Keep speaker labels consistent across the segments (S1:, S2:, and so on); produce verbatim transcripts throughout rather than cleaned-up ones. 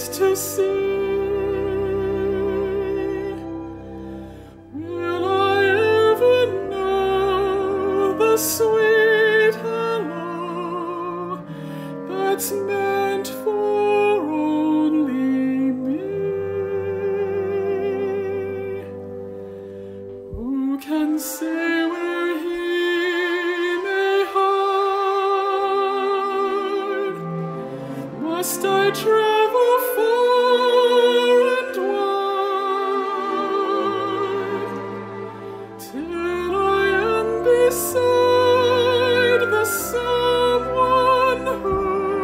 S1: to see? Will I ever know the sweet hello that's meant for only me? Who can say where he may hide? Must I travel far and wide till I am beside the someone who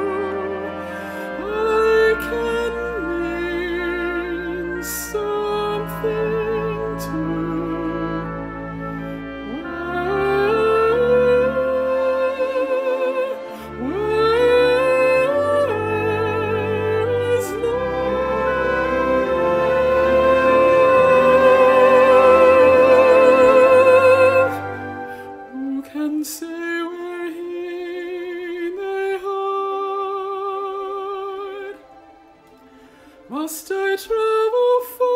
S1: I can mean something to? Must I travel far